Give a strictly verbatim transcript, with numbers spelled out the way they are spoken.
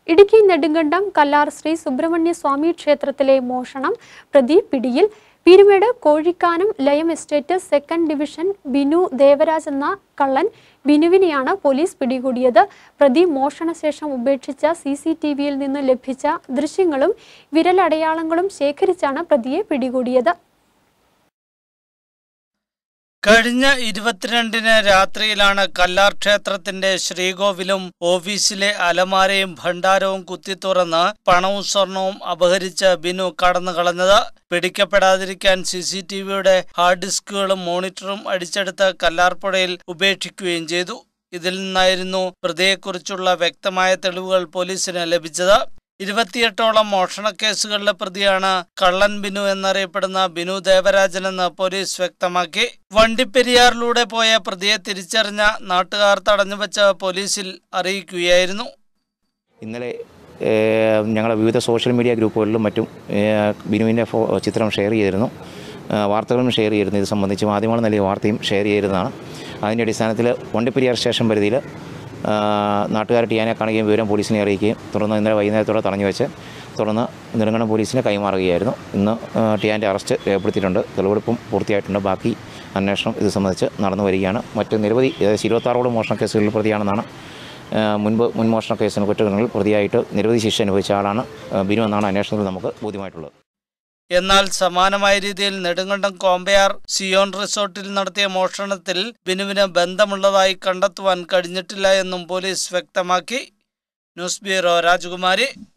ഇടുക്കി നെടുങ്കണ്ടം കല്ലാർ ശ്രീ സുബ്രഹ്മണ്യ സ്വാമി ക്ഷേത്രത്തിലെ മോഷണം പ്രതി പിടിയിൽ. പീരുമേട് കോഴിക്കാനം ലയം estate second division Binu Devaraj എന്ന കള്ളൻ ബിനുവിനെയാണ് പോലീസ് പിടികൂടിയത്. പ്രതി മോഷണശേഷം ഉപേക്ഷിച്ച സി സി ടി വിയിൽ നിന്ന് ലഭിച്ച ദൃശ്യങ്ങളും വിരലടയാളങ്ങളും ശേഖരിച്ചാണ് പ്രതിയെ പിടികൂടിയത്. കഴിഞ്ഞ ഇരുപത്തിരണ്ടിന് രാത്രിയിലാണ് കല്ലാർ ക്ഷേത്രത്തിന്റെ ശ്രീകോവിലും ഓഫീസിലെ അലമാരയും ഭണ്ഡാരവും കുത്തിത്തുറന്ന് പണവും സ്വർണവും അപഹരിച്ച് ബിനു കടന്നു കളഞ്ഞത്. പിടിക്കപ്പെടാതിരിക്കാൻ സി സി ടി വിയുടെ ഹാർഡ് ഡിസ്കുകളും മോണിറ്ററും അടിച്ചെടുത്ത് കല്ലാർപ്പുഴയിൽ ഉപേക്ഷിക്കുകയും ചെയ്തു. ഇതിൽ നിന്നായിരുന്നു പ്രതിയെക്കുറിച്ചുള്ള വ്യക്തമായ തെളിവുകൾ പോലീസിന് ലഭിച്ചത്. ഇരുപത്തിയെട്ടോളം മോഷണ കേസുകളിലെ പ്രതിയാണ് കള്ളൻ ബിനു എന്നറിയപ്പെടുന്ന ബിനു ദേവരാജനെന്ന് പോലീസ് വ്യക്തമാക്കി. വണ്ടിപ്പെരിയാറിലൂടെ പോയ പ്രതിയെ തിരിച്ചറിഞ്ഞ നാട്ടുകാർ തടഞ്ഞുവെച്ച് പോലീസിൽ അറിയിക്കുകയായിരുന്നു. ഇന്നലെ ഞങ്ങളുടെ വിവിധ സോഷ്യൽ മീഡിയ ഗ്രൂപ്പുകളിലും മറ്റും ബിനുവിൻ്റെ ചിത്രം ഷെയർ ചെയ്തിരുന്നു, വാർത്തകളും ഷെയർ ചെയ്തിരുന്നു. ഇത് സംബന്ധിച്ച് മാധ്യമങ്ങൾ നൽകിയ വാർത്തയും ഷെയർ ചെയ്തതാണ്. അതിൻ്റെ അടിസ്ഥാനത്തിൽ വണ്ടിപ്പെരിയാർ സ്റ്റേഷൻ പരിധിയിൽ നാട്ടുകാർ ടിയാനെ കാണുകയും വിവരം പോലീസിനെ അറിയിക്കുകയും തുടർന്ന് ഇന്നലെ വൈകുന്നേരത്തോടെ തടഞ്ഞു വെച്ച് തുടർന്ന് നെടുങ്കണ്ടം പോലീസിനെ കൈമാറുകയായിരുന്നു. ഇന്ന് ടിയാൻ്റെ അറസ്റ്റ് രേഖപ്പെടുത്തിയിട്ടുണ്ട്. തെളിവെടുപ്പും പൂർത്തിയായിട്ടുണ്ട്. ബാക്കി അന്വേഷണം ഇത് സംബന്ധിച്ച് നടന്നു വരികയാണ്. മറ്റ് നിരവധി ഏകദേശം ഇരുപത്താറോളം മോഷണ കേസുകളിൽ പ്രതിയാണെന്നാണ് മുൻപ് മുൻ മോഷണ കേസിന് കുറ്റങ്ങളിൽ പ്രതിയായിട്ട് നിരവധി ശിക്ഷ അനുഭവിച്ച ആളാണ് ബിനു എന്നാണ് അന്വേഷണത്തിൽ നമുക്ക് ബോധ്യമായിട്ടുള്ളത്. എന്നാൽ സമാനമായ രീതിയിൽ നെടുങ്കണ്ടം കോമ്പയാർ സിയോൺ റിസോർട്ടിൽ നടത്തിയ മോഷണത്തിൽ ബിനുവിന് ബന്ധമുള്ളതായി കണ്ടെത്തുവാൻ കഴിഞ്ഞിട്ടില്ല എന്നും പോലീസ് വ്യക്തമാക്കി. ന്യൂസ് ബ്യൂറോ, രാജകുമാരി.